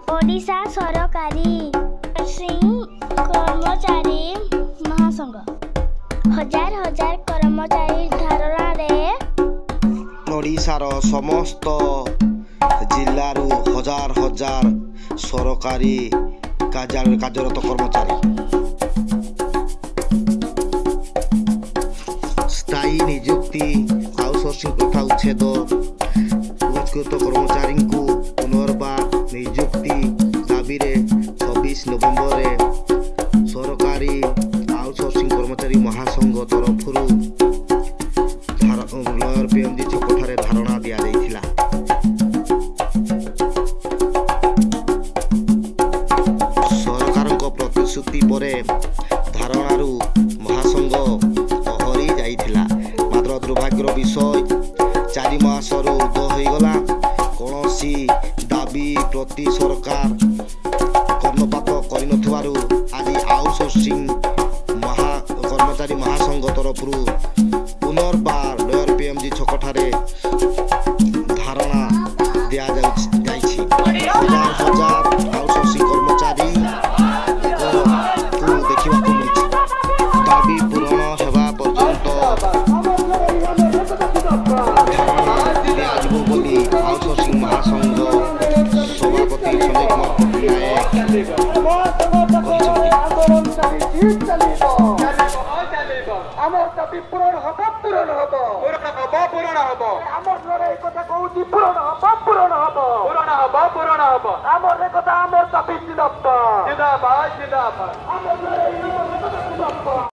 ओडिशा सरकारी कर्मचारी महासंघ हजार हजार कर्मचारी धारणा रे ओडिशार समस्त जिल्लारू हजार हजार सरकारी कार्यरत कर्मचारी स्थायी नियुक्ति आउटसोर्सिंग प्रथा उच्छेद पुरस्कृत कर्मचारी को पुनर्बार नियुक्ति दाबी 26 नवेम्बर सरकारी आउटसोर्सिंग कर्मचारी महासंघ तरफ लयर पीएमजी छकठारे धारणा दिया जाइथिला। सरकारक प्रतिश्रुति परे धारणारू महासंघ हरी जाइथिला। मात्र दुर्भाग्यर विषय 4 मासरू उर्ध्व होइगला कौनसी दाबी प्रति सरकार कर्णपात करिनथवारू आज आउटसोर्सिंग कर्मचारी महासंघ तरफ पुनर्बार लयर पीएमजी छकठारे धारणा दिया जाइछि। हजार हजार आउटसोर्सिंग कर्मचारी को देखा मिली दाबी पूरण हेबा पर्यंत धारणा दियाजिबो बोली आउटसोर्सिंग महासंघ सभापति संजय पूरण